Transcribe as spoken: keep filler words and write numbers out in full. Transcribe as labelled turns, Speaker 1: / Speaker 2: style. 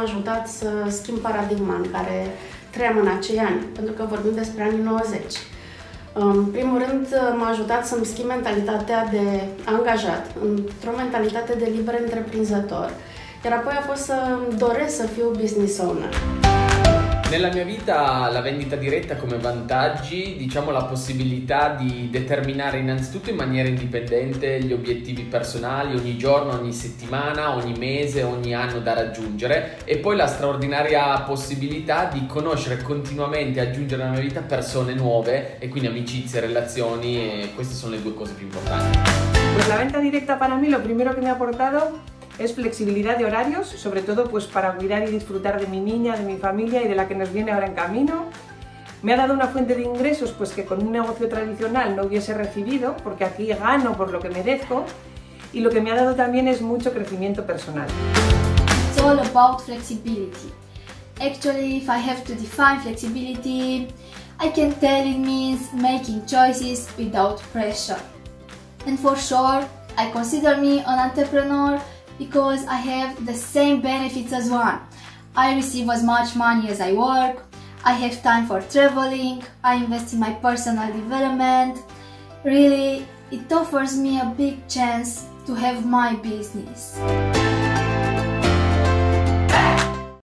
Speaker 1: ajutat să schimb paradigma în care trăiam în acei ani, pentru că vorbim despre anii nouăzeci. În primul rând, m-a ajutat să-mi schimb mentalitatea de angajat într-o mentalitate de liber întreprinzător, iar apoi a fost să doresc să fiu business owner.
Speaker 2: Nella mia vita la vendita diretta come vantaggi, diciamo la possibilità di determinare innanzitutto in maniera indipendente gli obiettivi personali ogni giorno, ogni settimana, ogni mese, ogni anno da raggiungere, e poi la straordinaria possibilità di conoscere continuamente e aggiungere nella mia vita persone nuove e quindi amicizie, relazioni, e queste sono le due cose più importanti.
Speaker 3: Pues la venta directa para mí lo primero que me ha aportado es flexibilidad de horarios, sobre todo pues para cuidar y disfrutar de mi niña, de mi familia y de la que nos viene ahora en camino. Me ha dado una fuente de ingresos pues que con un negocio tradicional no hubiese recibido, porque aquí gano por lo que merezco, y lo que me ha dado también es mucho crecimiento personal.
Speaker 4: It's all about flexibility. Actually, if I have to define flexibility, I can tell it means making choices without pressure. And for sure, I consider me an entrepreneur because I have the same benefits as one. I receive as much money as I work, I have time for traveling, I invest in my personal development. Really, it offers me a big chance to have my business.